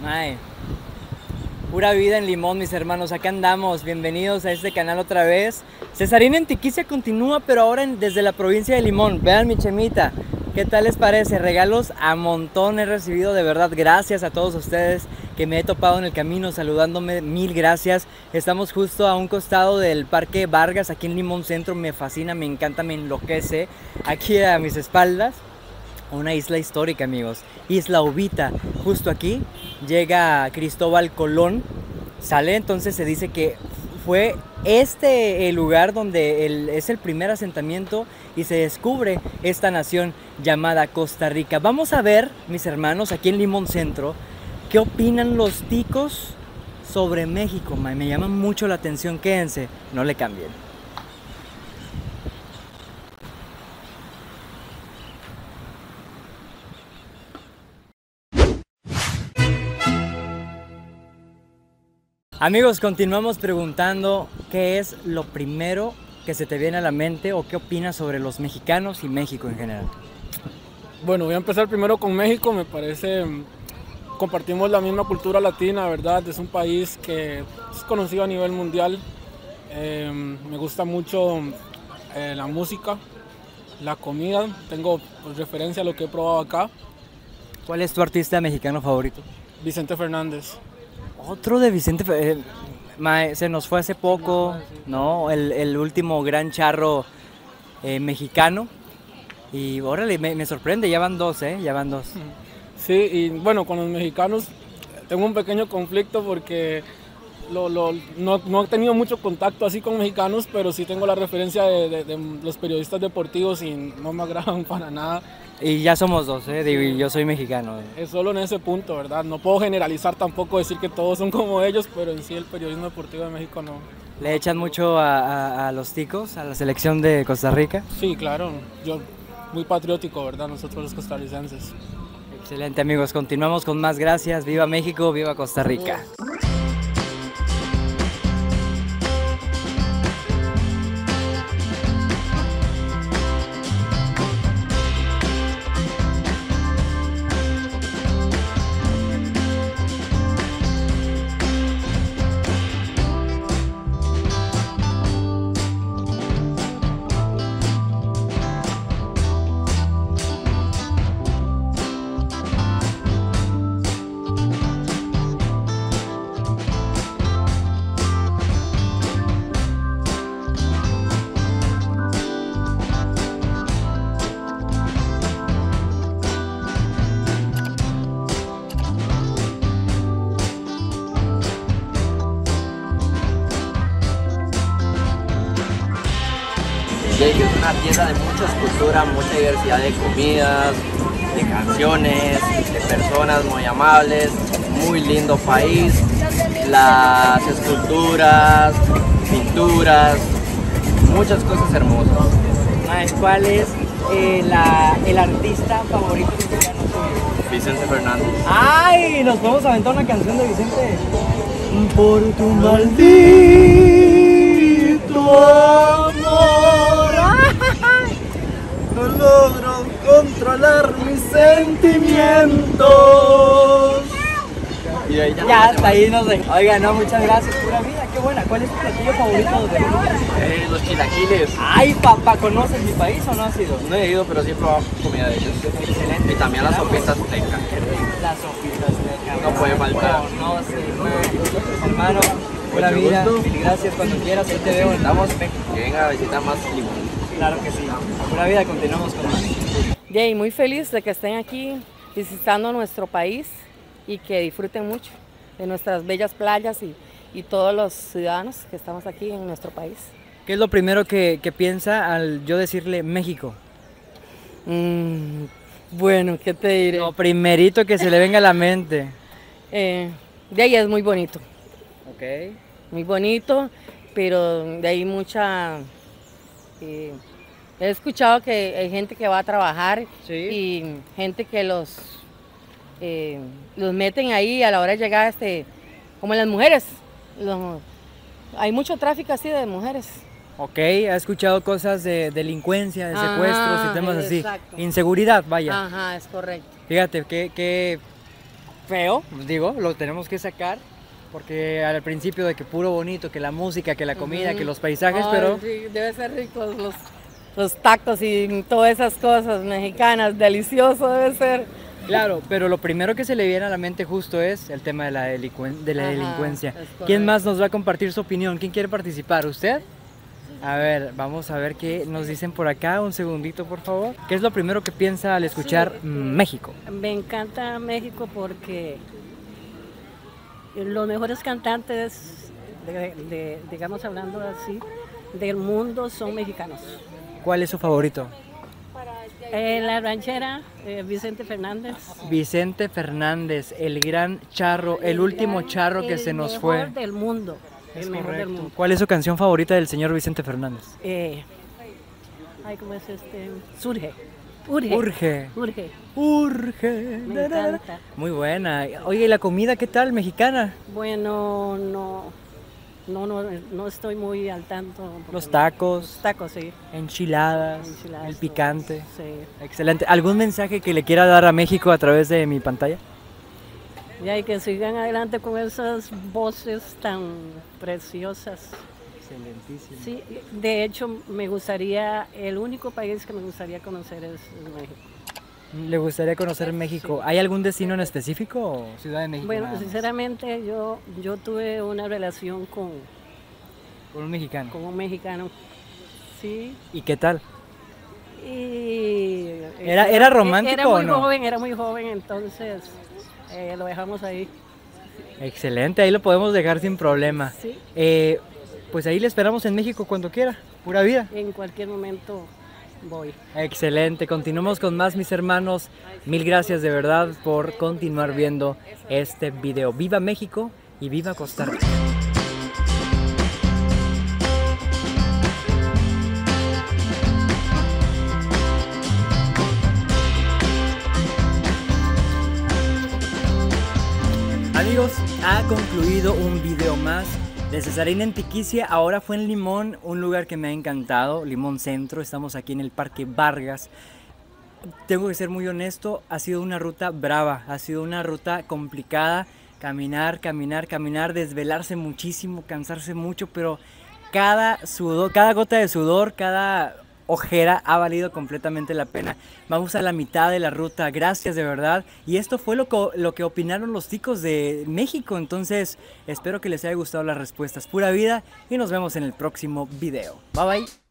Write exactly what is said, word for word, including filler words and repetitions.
Ay, pura vida en Limón, mis hermanos. Acá andamos. Bienvenidos a este canal otra vez. Cesarín en Tiquicia continúa, pero ahora en- desde la provincia de Limón. Vean mi chemita. ¿Qué tal les parece? Regalos a montón he recibido, de verdad. Gracias a todos ustedes que me he topado en el camino saludándome. Mil gracias. Estamos justo a un costado del Parque Vargas, aquí en Limón Centro. Me fascina, me encanta, me enloquece. Aquí a mis espaldas, una isla histórica, amigos. Isla Ubita. Justo aquí llega Cristóbal Colón. Sale, entonces se dice que fue este el lugar donde el- es el primer asentamiento y se descubre esta nación llamada Costa Rica. Vamos a ver, mis hermanos, aquí en Limón Centro, qué opinan los ticos sobre México. Ma- Me llama mucho la atención, quédense, no le cambien. Amigos, continuamos preguntando qué es lo primero que se te viene a la mente o qué opinas sobre los mexicanos y México en general. Bueno, voy a empezar primero con México. Me parece, mm, compartimos la misma cultura latina, ¿verdad? Es un país que es conocido a nivel mundial. Eh, me gusta mucho eh, la música, la comida. Tengo pues, referencia a lo que he probado acá. ¿Cuál es tu artista mexicano favorito? Vicente Fernández. Otro de Vicente, Fe- eh, mae, se nos fue hace poco, ¿no? El, el último gran charro eh, mexicano. Y órale, me, me sorprende, ya van dos, ¿eh? Ya van dos. Sí, y bueno, con los mexicanos tengo un pequeño conflicto porque lo- lo- no, no he tenido mucho contacto así con mexicanos, pero sí tengo la referencia de, de- de los periodistas deportivos y no me agradan para nada. Y ya somos dos, ¿eh? Digo, y yo soy mexicano. Es solo en ese punto, ¿verdad? No puedo generalizar tampoco, decir que todos son como ellos, pero en sí el periodismo deportivo de México no. ¿Le echan mucho a, a- a los ticos, a la selección de Costa Rica? Sí, claro, yo muy patriótico, ¿verdad? Nosotros los costarricenses. Excelente, amigos. Continuamos con más gracias. Viva México, viva Costa Rica. Jake es una tienda de muchas culturas, mucha diversidad de comidas, de canciones, de personas muy amables, muy lindo país, las esculturas, pinturas, muchas cosas hermosas. Mae, ¿cuál es eh, la- el artista favorito mexicano tuyo? Vicente Fernández. ¡Ay! Nos podemos aventar una canción de Vicente. Por tu maldito amor. ¡Ay! No logro controlar mis sentimientos. Y ahí ya, Ya, hasta ahí no sé. Oiga, no, muchas gracias, pura vida, qué buena. ¿Cuál es tu platillo favorito de Colombia? Eh, los chilaquiles. Ay, papá, ¿conoces mi país o no has ido? No he ido, pero sí he probado comida de ellos. Excelente. Y también las sopitas tecas. Las sopitas de cabrón. No puede faltar. No, no sé, man. Hermano, pura Mucho vida. gusto. Mil gracias, cuando quieras, ahí te veo. Estamos, que venga a visitar más Limón. Claro que sí. Pura vida, continuamos con más. Jay, muy feliz de que estén aquí visitando nuestro país y que disfruten mucho de nuestras bellas playas y, y todos los ciudadanos que estamos aquí en nuestro país. ¿Qué es lo primero que, que piensa al yo decirle México? Mm, bueno, ¿qué te diré? Lo primerito que se le venga a la mente. Eh, de ahí es muy bonito, Ok. muy bonito, pero de ahí mucha... eh, he escuchado que hay gente que va a trabajar Sí. y gente que los, eh, los meten ahí a la hora de llegar, este, como las mujeres. Los- hay mucho tráfico así de mujeres. Ok, ha escuchado cosas de delincuencia, de secuestros Ajá, y temas así. exacto. Inseguridad, vaya. Ajá, es correcto. Fíjate, qué, qué, feo, digo, lo tenemos que sacar. Porque al principio de que puro bonito, que la música, que la comida, uh-huh. que los paisajes, Ay, pero... Sí, debe ser ricos los, los tacos y todas esas cosas mexicanas, delicioso debe ser. Claro, pero lo primero que se le viene a la mente justo es el tema de la, delicuen de la Ajá, delincuencia. ¿Quién más nos va a compartir su opinión? ¿Quién quiere participar? ¿Usted? A ver, vamos a ver qué nos dicen por acá. Un segundito, por favor. ¿Qué es lo primero que piensa al escuchar sí, México? Me encanta México porque los mejores cantantes, de, de, digamos hablando así, del mundo son mexicanos. ¿Cuál es su favorito? Eh, la ranchera, eh, Vicente Fernández. Vicente Fernández, el gran charro, el, el último gran, charro que se nos fue. El mejor del mundo. Es el mejor del mundo. ¿Cuál es su canción favorita del señor Vicente Fernández? Eh, ay, ¿cómo es este? Surge. Urge. Urge. Urge. Urge. Me encanta. Muy buena. Oye, ¿y la comida qué tal, mexicana? Bueno, no, no, no, no estoy muy al tanto. Los tacos. Los tacos, sí. Enchiladas. Enchiladas el picante. Sí. Excelente. ¿Algún mensaje que le quiera dar a México a través de mi pantalla? Y hay que sigan adelante con esas voces tan preciosas. Excelentísimo. Sí, de hecho me gustaría, el único país que me gustaría conocer es, es México. ¿Le gustaría conocer México? Sí. ¿Hay algún destino en específico o Ciudad de México? Bueno, sinceramente yo, yo tuve una relación con... ¿Con un mexicano? Con un mexicano, sí. ¿Y qué tal? Y... ¿Era, era romántico era muy o no? joven, era muy joven, entonces eh, lo dejamos ahí. Excelente, ahí lo podemos dejar sin problema. Sí. Eh, pues ahí le esperamos en México cuando quiera, pura vida. En cualquier momento voy. Excelente, continuamos con más, mis hermanos. Mil gracias de verdad por continuar viendo este video. ¡Viva México y viva Costa Rica! Amigos, ha concluido un video más de Cesarín en Tiquicia. Ahora fue en Limón, un lugar que me ha encantado, Limón Centro. Estamos aquí en el Parque Vargas. Tengo que ser muy honesto, ha sido una ruta brava, ha sido una ruta complicada. Caminar, caminar, caminar, desvelarse muchísimo, cansarse mucho, pero cada sudor, cada gota de sudor, cada ojera ha valido completamente la pena. Vamos a la mitad de la ruta, gracias de verdad. Y esto fue lo que, lo que opinaron los ticos de México, entonces espero que les haya gustado las respuestas. Pura vida y nos vemos en el próximo video. Bye bye.